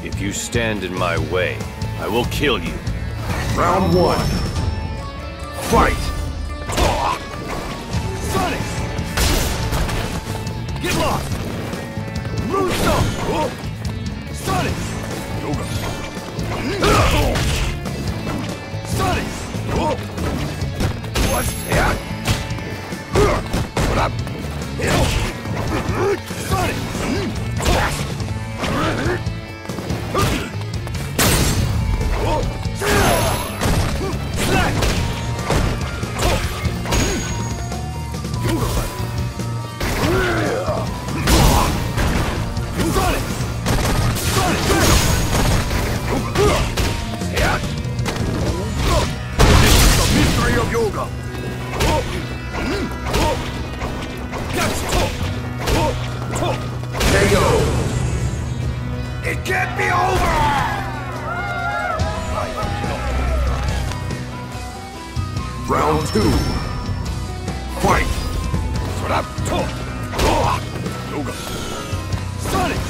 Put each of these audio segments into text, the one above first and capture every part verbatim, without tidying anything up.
If you stand in my way, I will kill you. Round one. Fight! Sonic! Get lost! Moonsault! Sonic! Yoga! Sonic! What's that? What up? Sonic! Yoga. K O. It can't be over. Round two. Fight. Yoga. Sonic.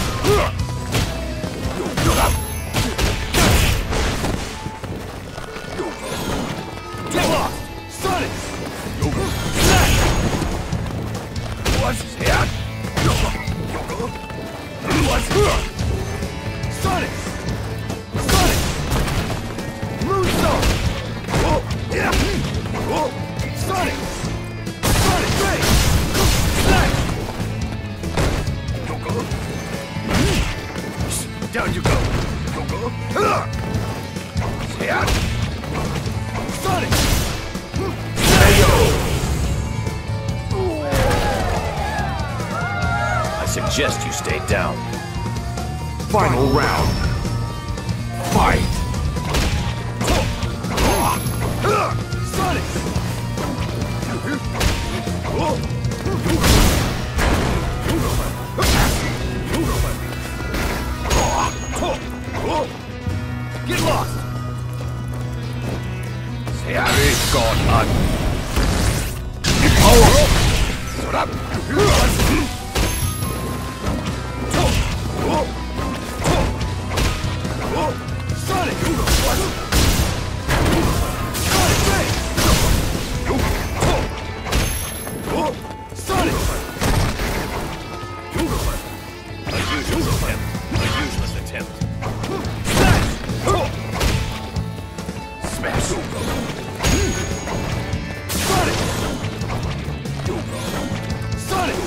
Get lost! Sonic! Yoga! Snap! What's that? Yoga! Yoga! What's that? Sonic! Sonic! Moonsault! Oh! Yeah! Oh! Sonic! Sonic! Ray! Snap! Yoga! Down you go! Yoga! Snap! Sonic! I suggest you stay down. Final round. Fight! Sonic! Get lost! It's gone on. Sonic! Sonic Ray! Sonic! A useless attempt. A useless attempt. Smash! Smash. Sonic! Sonic!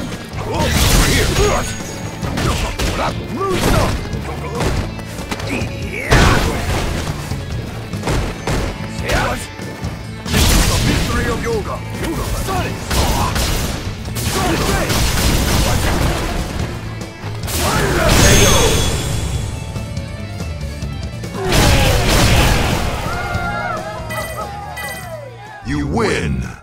Moonsault! This is the mystery of yoga. Sonic! Sonic Ray! You win.